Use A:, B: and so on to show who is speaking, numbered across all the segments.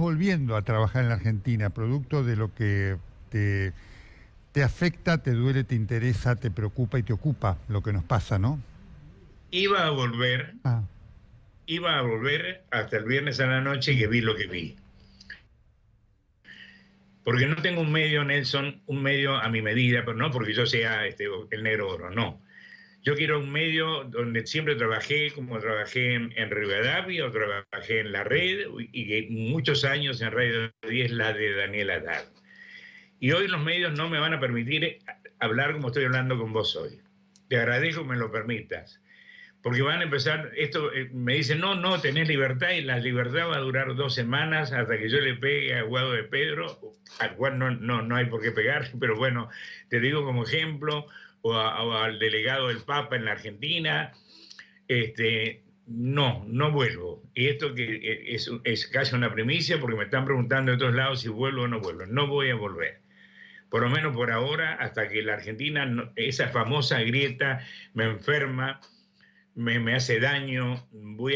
A: volviendo a trabajar en la Argentina, producto de lo que te afecta, te duele, te interesa, te preocupa y te ocupa lo que nos pasa, ¿no?
B: Iba a volver,
A: Ah,
B: iba a volver hasta el viernes a la noche que vi lo que vi. Porque no tengo un medio, Nelson, un medio a mi medida, pero no porque yo sea el negro oro, no. Yo quiero un medio donde siempre trabajé, como trabajé en Rivadavia, o trabajé en La Red, y muchos años en Radio 10, la de Daniel Haddad. Y hoy los medios no me van a permitir hablar como estoy hablando con vos hoy. Te agradezco que me lo permitas. Porque van a empezar, me dicen, no, no, tenés libertad, y la libertad va a durar 2 semanas hasta que yo le pegue a Guado de Pedro, al cual no hay por qué pegar, pero bueno, te digo como ejemplo, o al delegado del Papa en la Argentina. No vuelvo. Y esto que es casi una primicia, porque me están preguntando de todos lados si vuelvo o no vuelvo. No voy a volver. Por lo menos por ahora, hasta que la Argentina, esa famosa grieta, me enferma, me hace daño,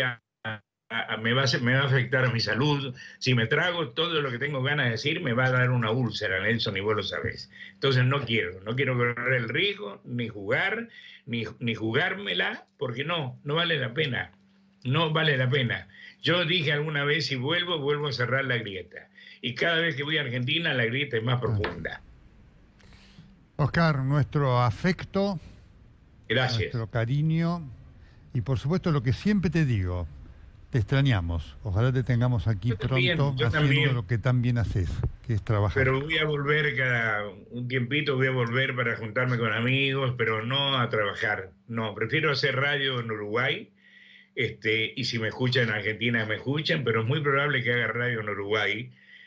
B: me va a afectar a mi salud. Si me trago todo lo que tengo ganas de decir, me va a dar una úlcera, Nelson, y vos lo sabés. Entonces no quiero correr el riesgo, ni jugar, ni jugármela, porque no vale la pena. No vale la pena. Yo dije alguna vez, si vuelvo a cerrar la grieta. Y cada vez que voy a Argentina, la grieta es más profunda.
A: Oscar, nuestro afecto,
B: Gracias.
A: nuestro cariño y por supuesto lo que siempre te digo, te extrañamos. Ojalá te tengamos aquí pronto haciendo lo que tan bien haces, que es trabajar.
B: Pero voy a volver cada un tiempito, voy a volver para juntarme con amigos, pero no a trabajar. No, prefiero hacer radio en Uruguay. Y si me escuchan en Argentina, me escuchan, pero es muy probable que haga radio en Uruguay,